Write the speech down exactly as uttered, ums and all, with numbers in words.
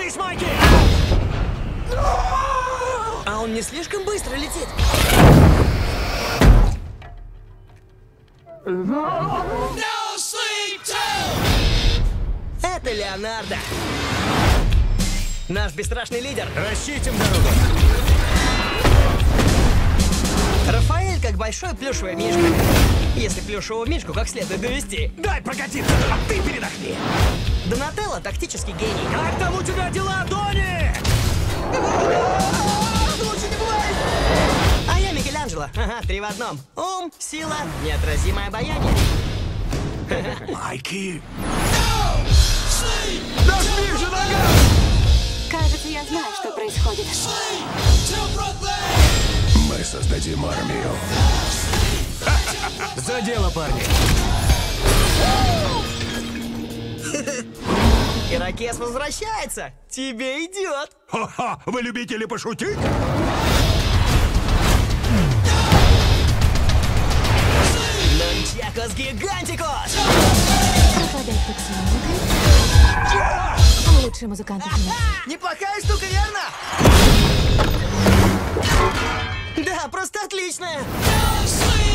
Держись, Майки! А он не слишком быстро летит? Это Леонардо. Наш бесстрашный лидер. Расчистим дорогу. Рафаэль как большой плюшевый мишка. Если плюшевого мишку как следует довести. Дай прокатиться, а ты передохни. Донателло тактический гений. Как там у тебя дела, Дони? Лучше не бывает. А я Микеланджело. Ага, три в одном. Ум, сила, неотразимое обаяние. Майки! Нажми же нога! Кажется, я знаю, что происходит. Мы создадим армию. За дело, парни. Ирокез возвращается. Тебе идет. Ха-ха, вы любители пошутить? Нунчакос гигантикос. Пропадать под музыкой. Лучшие музыканты мира. Неплохая штука, верно? Да, просто отличная.